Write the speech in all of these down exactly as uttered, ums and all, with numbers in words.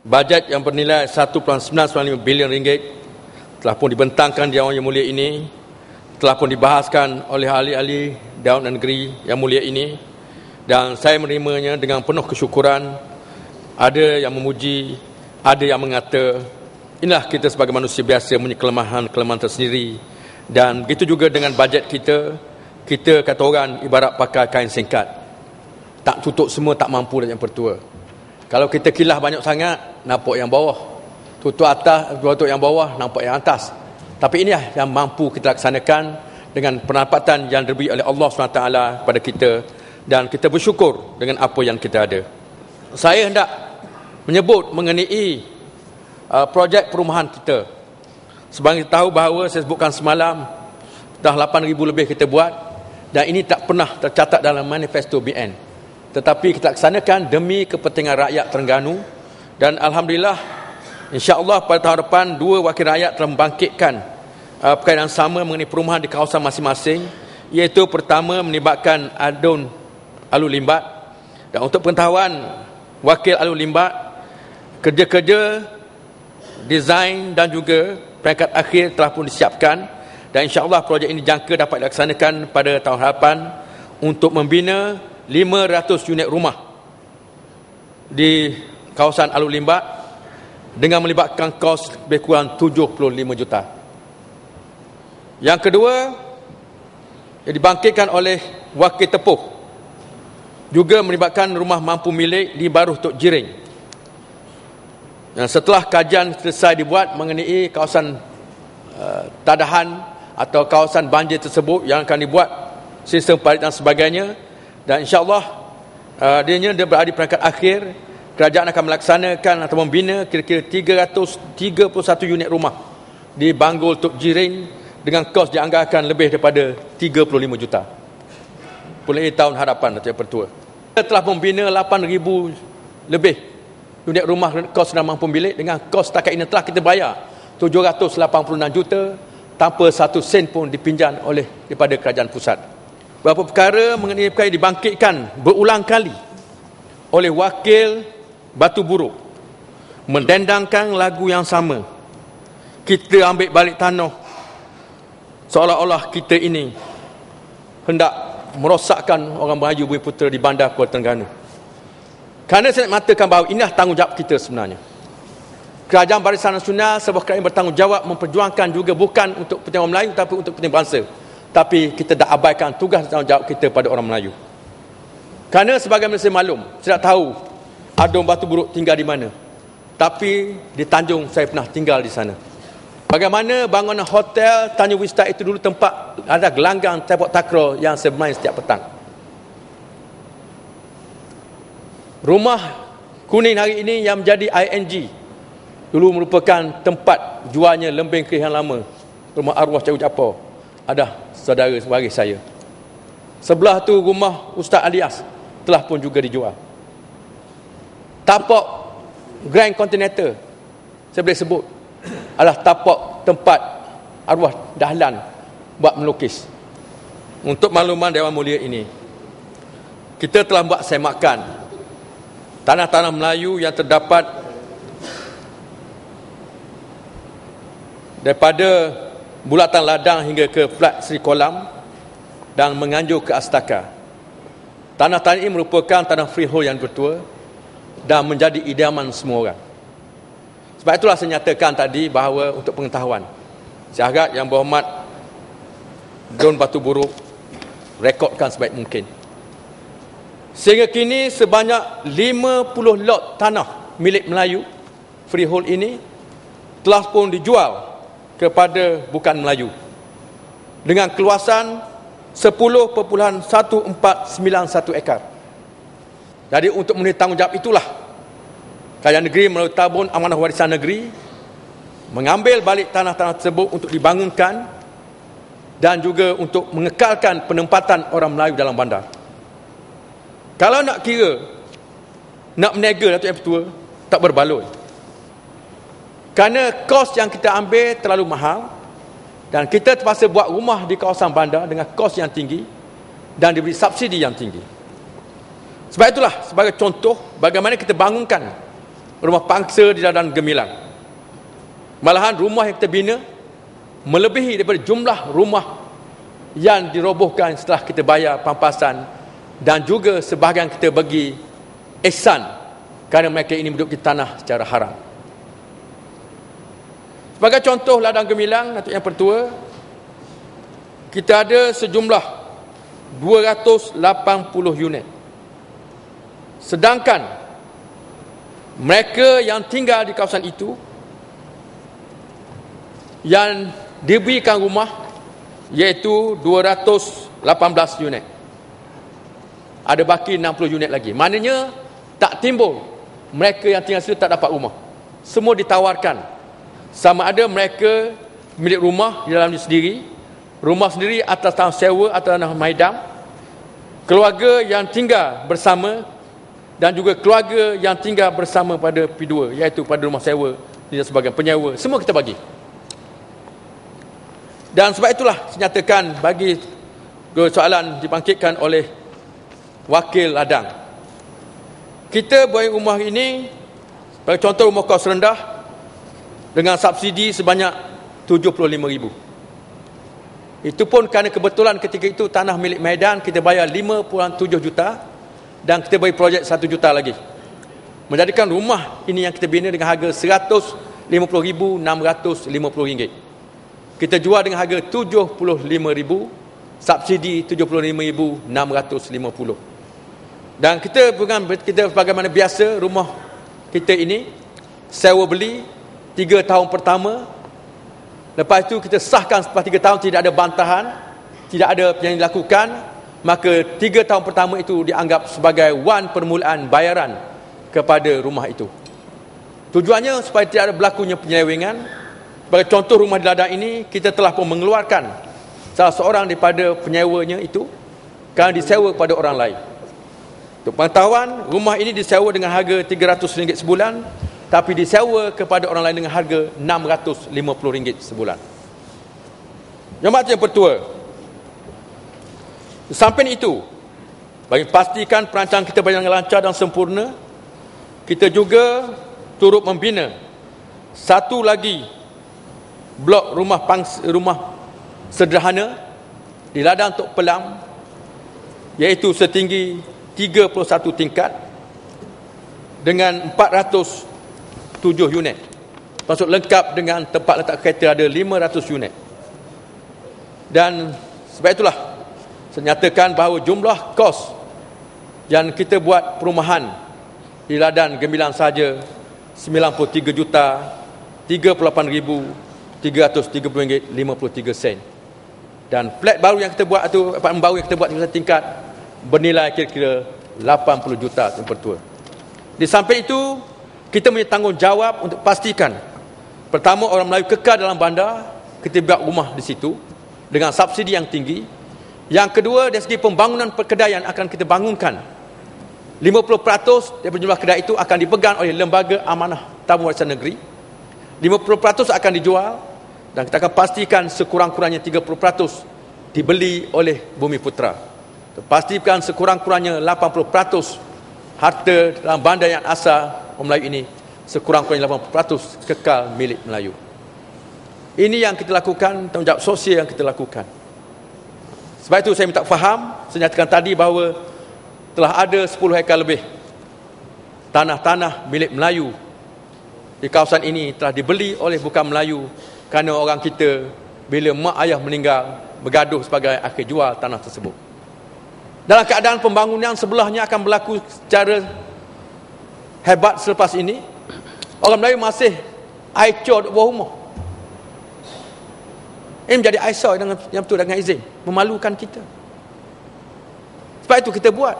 Bajet yang bernilai satu perpuluhan sembilan sembilan lima bilion ringgit telah pun dibentangkan di Dewan Yang Mulia ini, telah pun dibahaskan oleh ahli-ahli Dewan Negeri Yang Mulia ini, dan saya menerimanya dengan penuh kesyukuran. Ada yang memuji, ada yang mengata, inilah kita sebagai manusia biasa punya kelemahan-kelemahan tersendiri. Dan begitu juga dengan bajet kita, kita kata orang ibarat pakai kain singkat, tak tutup semua, tak mampu dan yang pertua. Kalau kita kilah banyak sangat, nampak yang bawah. Tutup atas, tutup yang bawah, nampak yang atas. Tapi inilah yang mampu kita laksanakan dengan penempatan yang diberi oleh Allah subhanahu wa taala kepada kita, dan kita bersyukur dengan apa yang kita ada. Saya hendak menyebut mengenai uh, projek perumahan kita. Sebagai kita tahu bahawa saya sebutkan semalam, dah lapan ribu lebih kita buat, dan ini tak pernah tercatat dalam manifesto B N. Tetapi kita laksanakan demi kepentingan rakyat Terengganu, dan alhamdulillah, insya-Allah pada tahun depan dua wakil rakyat telah membangkitkan uh, perkara yang sama mengenai perumahan di kawasan masing-masing, iaitu pertama melibatkan Adun Alu Limbat. Dan untuk pengetahuan wakil Alu Limbat, kerja-kerja desain dan juga peringkat akhir telah pun disiapkan, dan insya-Allah projek ini jangka dapat dilaksanakan pada tahun hadapan untuk membina lima ratus unit rumah di kawasan Alu Limbat dengan melibatkan kos lebih kurang tujuh puluh lima juta. Yang kedua, yang dibangkitkan oleh Wakil Tepuh, juga melibatkan rumah mampu milik di Baruh Tok Jiring. Dan setelah kajian selesai dibuat mengenai kawasan uh, tadahan atau kawasan banjir tersebut yang akan dibuat sistem parit dan sebagainya, dan insya-Allah uh, dia berada di peringkat akhir, kerajaan akan melaksanakan atau membina kira-kira tiga ratus tiga puluh satu unit rumah di Banggul Tok Jiring dengan kos dianggarkan lebih daripada tiga puluh lima juta mulai tahun hadapan Datuk Pertua. Kita telah membina lapan ribu lebih unit rumah kos dan mampu milik dengan kos setakat ini telah kita bayar tujuh ratus lapan puluh enam juta tanpa satu sen pun dipinjam oleh daripada kerajaan pusat. Beberapa perkara mengenai perkara dibangkitkan berulang kali oleh wakil Batu Buruk, mendendangkan lagu yang sama. Kita ambil balik tanah, seolah-olah kita ini hendak merosakkan orang Melayu Bumi Putera di Bandar Kuala Terengganu. Kerana saya nak mengatakan bahawa inilah tanggungjawab kita sebenarnya. Kerajaan Barisan Nasional sebuah kerajaan bertanggungjawab memperjuangkan juga bukan untuk kepentingan orang Melayu tapi untuk kepentingan bangsa. Tapi kita dah abaikan tugas dan tanggungjawab kita pada orang Melayu. Kerana sebagai manusia maklum, saya tak tahu Adun Batu Buruk tinggal di mana. Tapi di Tanjung saya pernah tinggal di sana. Bagaimana bangunan hotel Tanjung Vista itu dulu tempat ada gelanggang sepak takraw yang saya bermain setiap petang. Rumah kuning hari ini yang menjadi I N G dulu merupakan tempat jualnya lembing kerih yang lama, rumah arwah Cikgu Japar, ada saudara waris saya. Sebelah tu rumah Ustaz Alias telah pun juga dijual. Tapak Grand Continental saya boleh sebut adalah tapak tempat arwah Dahlan buat melukis. Untuk makluman Dewan Mulia ini, kita telah buat semakan tanah-tanah Melayu yang terdapat daripada Bulatan Ladang hingga ke Flat Sri Kolam dan menganjur ke Astaka. Tanah-tanah ini merupakan tanah freehold yang bertua dan menjadi idaman semua orang. Sebab itulah saya nyatakan tadi bahawa untuk pengetahuan, saya harap Yang Berhormat Dun Batu Buruk rekodkan sebaik mungkin. Sehingga kini sebanyak lima puluh lot tanah milik Melayu freehold ini telah pun dijual kepada bukan Melayu dengan keluasan sepuluh perpuluhan satu empat sembilan satu ekar. Jadi untuk memenuhi tanggungjawab itulah Kerajaan Negeri melalui Tabun Amanah Warisan Negeri mengambil balik tanah-tanah tersebut untuk dibangunkan dan juga untuk mengekalkan penempatan orang Melayu dalam bandar. Kalau nak kira, nak meniaga Datuk Yang Pertua, tak berbaloi. Kerana kos yang kita ambil terlalu mahal dan kita terpaksa buat rumah di kawasan bandar dengan kos yang tinggi dan diberi subsidi yang tinggi. Sebab itulah sebagai contoh bagaimana kita bangunkan rumah pangsa di Ladang Gemilang. Malahan rumah yang kita bina melebihi daripada jumlah rumah yang dirobohkan setelah kita bayar pampasan, dan juga sebahagian kita bagi ihsan kerana mereka ini menduduki tanah secara haram. Sebagai contoh Ladang Gemilang, Datuk Yang Pertua, kita ada sejumlah dua ratus lapan puluh unit. Sedangkan mereka yang tinggal di kawasan itu yang diberikan rumah iaitu dua ratus lapan belas unit. Ada baki enam puluh unit lagi. Maknanya tak timbul mereka yang tinggal situ tak dapat rumah. Semua ditawarkan. Sama ada mereka milik rumah di dalam sendiri, rumah sendiri atas tanah sewa atau tanah maidam, keluarga yang tinggal bersama, dan juga keluarga yang tinggal bersama pada P dua, iaitu pada rumah sewa dan sebagai penyewa. Semua kita bagi. Dan sebab itulah saya nyatakan bagi soalan dibangkitkan oleh wakil ladang. Kita buat rumah ini, bagi contoh rumah kos rendah dengan subsidi sebanyak tujuh puluh lima ribu. Itu pun kerana kebetulan ketika itu tanah milik Medan kita bayar lima puluh tujuh juta dan kita bagi projek satu juta lagi. Menjadikan rumah ini yang kita bina dengan harga seratus lima puluh ribu enam ratus lima puluh ringgit. Kita jual dengan harga tujuh puluh lima ribu, subsidi tujuh puluh lima ribu enam ratus lima puluh. Dan kita bukan kita bagaimana biasa rumah kita ini sewa beli tiga tahun pertama. Lepas itu kita sahkan setelah tiga tahun tidak ada bantahan, tidak ada yang dilakukan, maka tiga tahun pertama itu dianggap sebagai wan permulaan bayaran kepada rumah itu. Tujuannya supaya tidak ada berlakunya penyelewengan. Sebagai contoh rumah di Ladang ini, kita telah pun mengeluarkan salah seorang daripada penyewanya itu kerana disewa kepada orang lain. Untuk pengetahuan, rumah ini disewa dengan harga tiga ratus ringgit sebulan, tapi disewa kepada orang lain dengan harga enam ratus lima puluh ringgit sebulan. Yang Yang Pertua, samping itu, bagi pastikan perancangan kita berjalan lancar dan sempurna, kita juga turut membina satu lagi blok rumah pangsa, rumah sederhana di Ladang Tok Pelam, iaitu setinggi tiga puluh satu tingkat dengan empat ratus tujuh unit. Maksud lengkap dengan tempat letak kereta ada lima ratus unit. Dan sebab itulah saya nyatakan bahawa jumlah kos yang kita buat perumahan di Ladang Gemilang saja sembilan puluh tiga juta tiga puluh lapan ribu tiga ratus tiga puluh ringgit lima puluh tiga sen. Dan flat baru yang kita buat itu, apartmen baru yang kita buat di tingkat bernilai kira-kira lapan puluh juta Yang Pertua. Di samping itu, kita punya tanggungjawab untuk pastikan pertama orang Melayu kekal dalam bandar, kita buat rumah di situ dengan subsidi yang tinggi. Yang kedua, dari segi pembangunan perkedaian akan kita bangunkan lima puluh peratus daripada jumlah kedai itu akan dipegang oleh Lembaga Amanah Tamu Warisan Negeri, lima puluh peratus akan dijual, dan kita akan pastikan sekurang-kurangnya tiga puluh peratus dibeli oleh Bumi Putra. Pastikan sekurang-kurangnya lapan puluh peratus harta dalam bandar yang asal orang Melayu ini, sekurang-kurangnya lapan puluh peratus kekal milik Melayu. Ini yang kita lakukan, tanggungjawab sosial yang kita lakukan. Sebab itu saya minta faham, saya nyatakan tadi bahawa telah ada sepuluh hektar lebih tanah-tanah milik Melayu di kawasan ini telah dibeli oleh bukan Melayu kerana orang kita bila mak ayah meninggal bergaduh sebagai akhir jual tanah tersebut. Dalam keadaan pembangunan sebelahnya akan berlaku secara hebat selepas ini, orang Melayu masih aicor duk buah rumah. Ini menjadi aisar dengan yang betul dengan izin, memalukan kita. Sebab itu kita buat.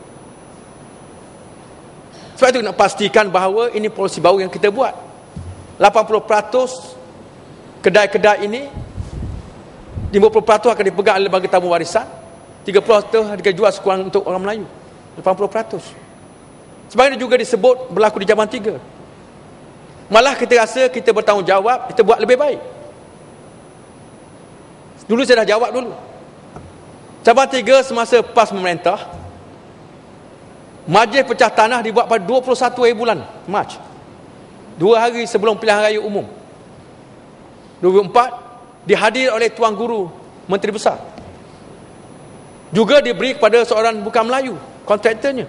Sebab itu nak pastikan bahawa ini polisi baru yang kita buat. lapan puluh peratus kedai-kedai ini, lima puluh peratus akan dipegang oleh lembaga tamu warisan, tiga puluh peratus akan dijual sekurang untuk orang Melayu, lapan puluh peratus. Sebagaimana juga disebut berlaku di Jaman tiga. Malah kita rasa kita bertanggungjawab, kita buat lebih baik. Dulu saya dah jawab dulu. Jaman tiga semasa PAS memerintah, majlis pecah tanah dibuat pada dua puluh satu hari bulan Mac. dua hari sebelum pilihan raya umum dua ribu empat, dihadir oleh Tuan Guru Menteri Besar. Juga diberi kepada seorang bukan Melayu, kontraktornya.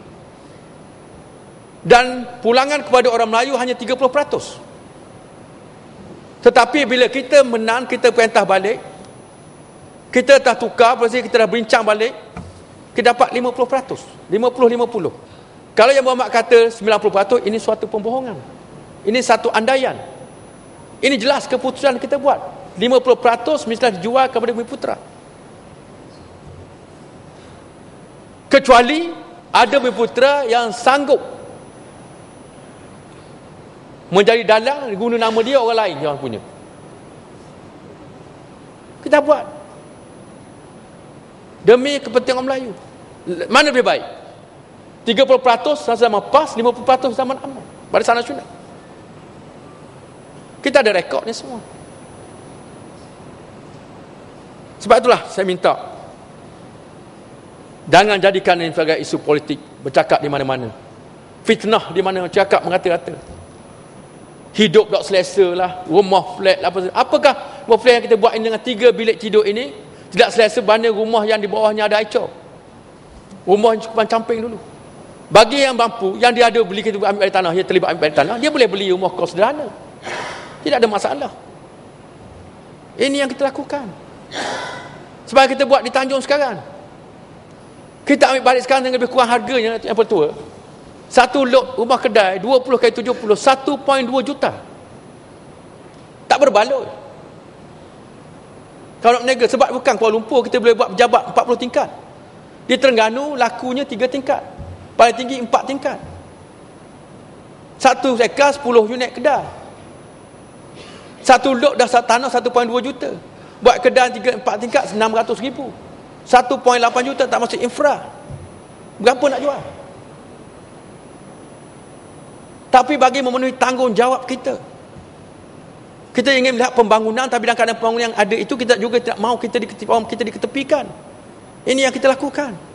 Dan pulangan kepada orang Melayu hanya tiga puluh peratus. Tetapi bila kita menang, kita perintah balik, kita dah tukar, kita dah bincang balik, kita dapat lima puluh peratus. lima puluh lima puluh. Kalau yang Muhammad kata sembilan puluh peratus, ini suatu pembohongan. Ini satu andaian. Ini jelas keputusan kita buat. lima puluh peratus mesti dijual kepada Bumiputera. Kecuali ada Bumiputera yang sanggup menjadi dalang, guna nama dia orang lain yang punya. Kita buat demi kepentingan orang Melayu. Mana lebih baik? tiga puluh peratus zaman PAS, lima puluh peratus zaman UMNO, Barisan Nasional. Kita ada rekod ni semua. Sebab itulah saya minta, jangan jadikan ini sebagai isu politik, bercakap di mana-mana, fitnah di mana, cakap mengata-kata. Hidup tak selesa lah, rumah flat lah, apa. Apakah rumah flat yang kita buat ini dengan tiga bilik tidur ini tidak selesa banding rumah yang di bawahnya ada aicor, rumah yang cukup camping dulu. Bagi yang mampu, yang dia ada beli, kita ambil tanah, dia terlibat ambil tanah, dia boleh beli rumah kos sederhana, tidak ada masalah. Ini yang kita lakukan. Sebab kita buat di Tanjung sekarang, kita ambil balik sekarang dengan lebih kurang harganya yang pertua. Satu lot rumah kedai dua puluh kali tujuh puluh, satu perpuluhan dua juta. Tak berbaloi. Kalau nak berniaga, sebab bukan Kuala Lumpur kita boleh buat pejabat empat puluh tingkat. Di Terengganu lakunya tiga tingkat. Paling tinggi empat tingkat. Satu ekar sepuluh unit kedai. Satu lot dah tanah satu perpuluhan dua juta. Buat kedai tiga empat tingkat enam ratus ribu. satu perpuluhan lapan juta tak masuk infra. Berapa nak jual? Tapi bagi memenuhi tanggungjawab kita, kita ingin melihat pembangunan, tapi dalam keadaan pembangunan yang ada itu kita juga tidak mahu kita diketepikan. Ini yang kita lakukan.